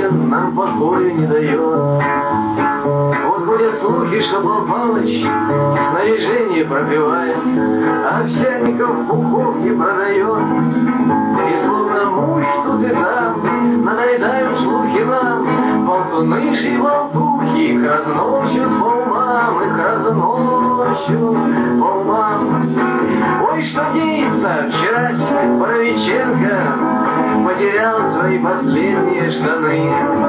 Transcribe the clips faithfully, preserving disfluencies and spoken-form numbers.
Путин нам покоя не дает. Вот ходят слухи, что Пал Палыч снаряжение пропивает, а овсяников пуховки продает. И словно мухи тут и там надоедают слухи нам, болтуны же и болтухи их разносят по умам, их разносят по умам. Ой, что деется, вчера Боровиченко потерял свои последние штаны.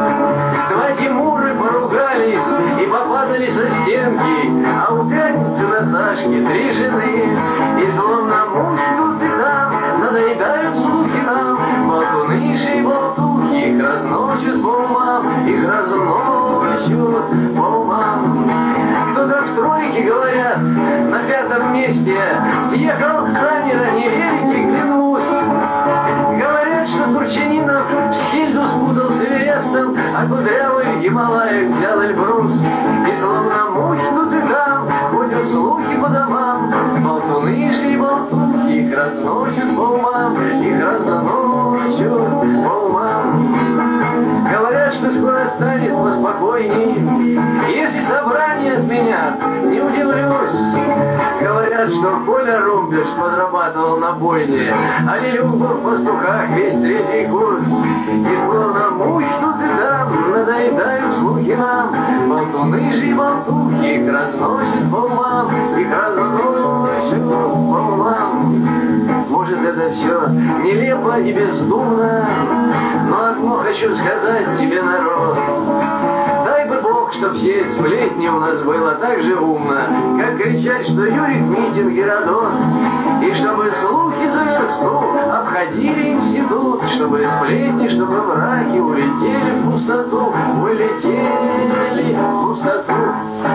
Два Тимуры поругались и попадали со стенки, а у пятницы на Сашке три жены. И словно мухи тут и там надоедают слухи нам, болтуны же и болтухи их разносят по умам, их разносят по умам. Кто-то в тройке, говорят, на пятом месте съехал с Санера, не верите, клянусь. Говорят, что Турчининов Шхильду спутал с Эверестом, а Кудрявый в Гималаях взял Эльбрус. И словно мухи тут и там ходят слухи по домам, болтуны же и болтухи их разносят по умам, их разносят по умам. Говорят, что скоро станет поспокойней, если собрание отменят, не удивлюсь. Говорят, что Коля Румберс подрабатывал на бойне, а Лилюк был в пастухах весь третий курс. И словно мухи тут и там надоедают слухи нам, болтуны же и болтухи их разносят по умам, их разносят по умам. Может, это все нелепо и бездумно, но одно хочу сказать тебе, народ. Дай бы Бог, чтоб все эти сплетни у нас было так же умно, как кричать, что Юрик Митин Геродот. И чтобы слухи за версту обходили институт, чтобы сплетни, чтобы мраки улетели в пустоту, улетели в пустоту.